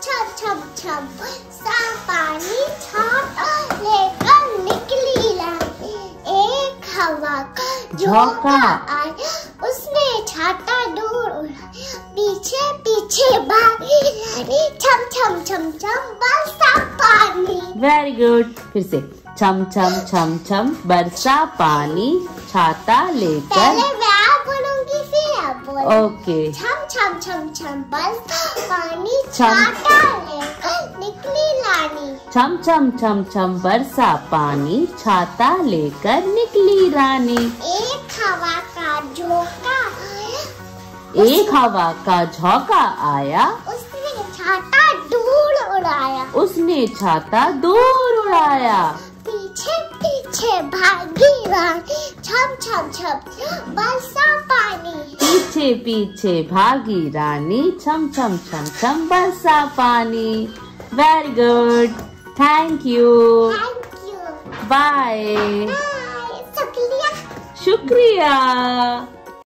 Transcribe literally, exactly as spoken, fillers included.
छम छम छम सा पानी छाता लेकर निकली रानी। एक हवा का झोंका आया, उसने छाता दूर उड़ाया, पीछे पीछे भागी रानी, छम छम छम छम बरसा पानी। Very good. फिर से छम छम छम छम बरसा पानी छाता लेकर। पहले मैं आप बोलूंगी फिर आप बोलो। ओके। छम छम छम छम बरसा पानी छाता लेकर निकली रानी। छम छम छम छम बरसा पानी छाता लेकर निकली रानी। एक हवा का झोंका आया, एक हवा का झोंका आया, उसने छाता दूर उड़ाया, उसने छाता दूर उड़ाया, पीछे पीछे भागी रानी, छम छम छम बरसा पानी। पीछे पीछे भागी रानी, छम छम छम छम बरसा पानी। Very good, thank you, thank you, bye, bye, शुक्रिया। शुक्रिया।